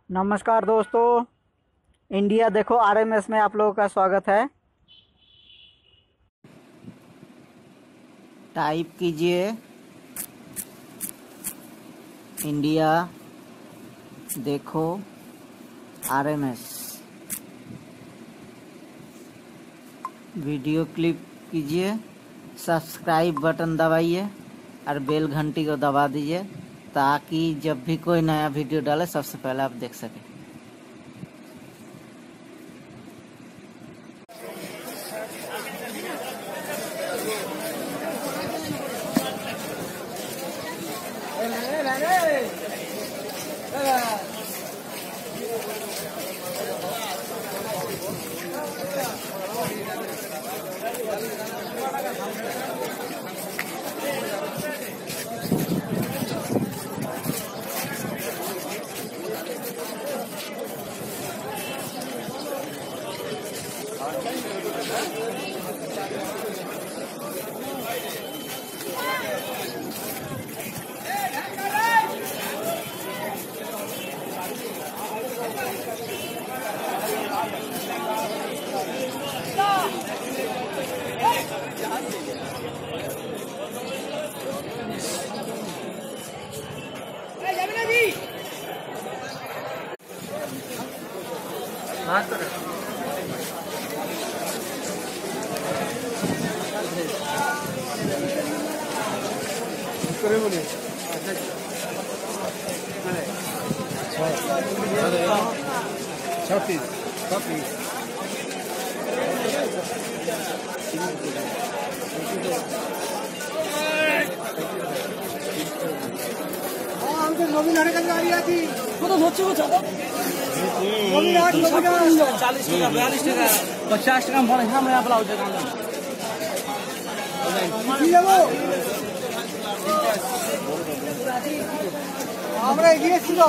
नमस्कार दोस्तों, इंडिया देखो आरएमएस में आप लोगों का स्वागत है। टाइप कीजिए इंडिया देखो आरएमएस। वीडियो क्लिक कीजिए, सब्सक्राइब बटन दबाइए और बेल घंटी को दबा दीजिए ताकि जब भी कोई नया वीडियो डाले सबसे पहले आप देख सकें। আমরা এগিয়ে ছিল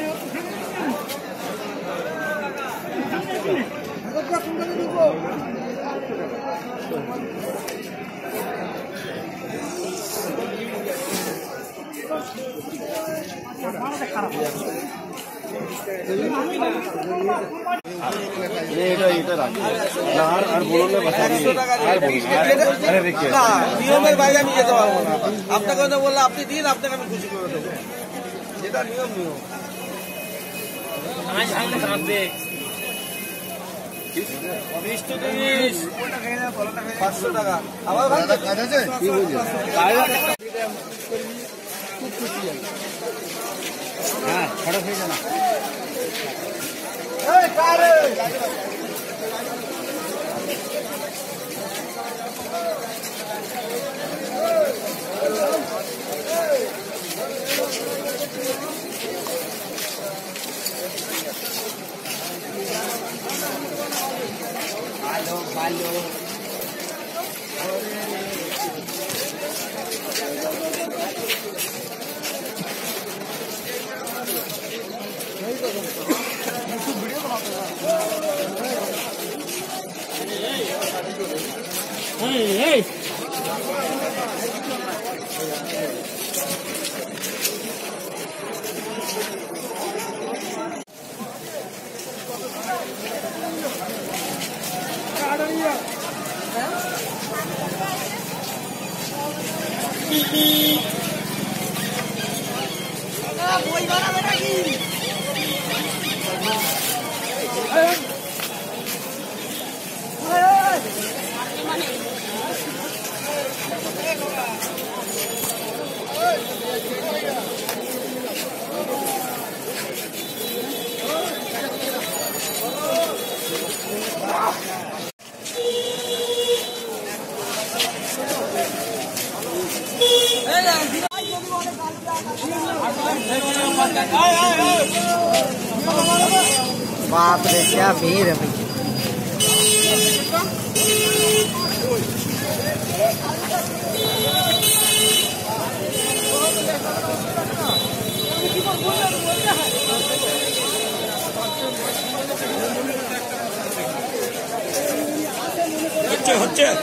নিয়মের বাইরে আমি যেতে পারবো না। আপনাকে বললে আপনি দিন, আপনাকে আমি খুশি করে দেবো, যেটা নিয়ম। 500 টাকা আবার খুব খুশি হয়। হ্যাঁ, খরচ হয়ে যায় না। ভালো बाप रे, क्या भीड़ है भाई। হচ্ছে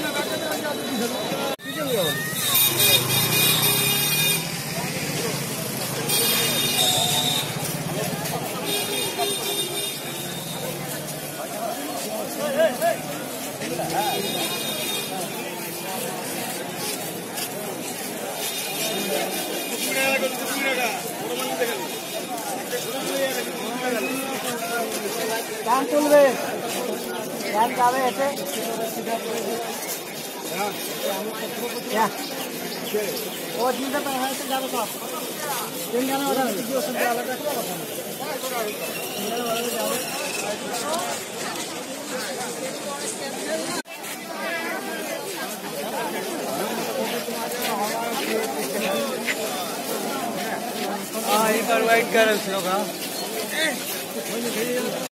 কান তুলবে কান যাবে এসে ও জিনিসটা তো হয়েছে যাবে সব তিন গানে অর্ডার কিছু অসুবিধা আলাদা করে কথা एक बार वेट कर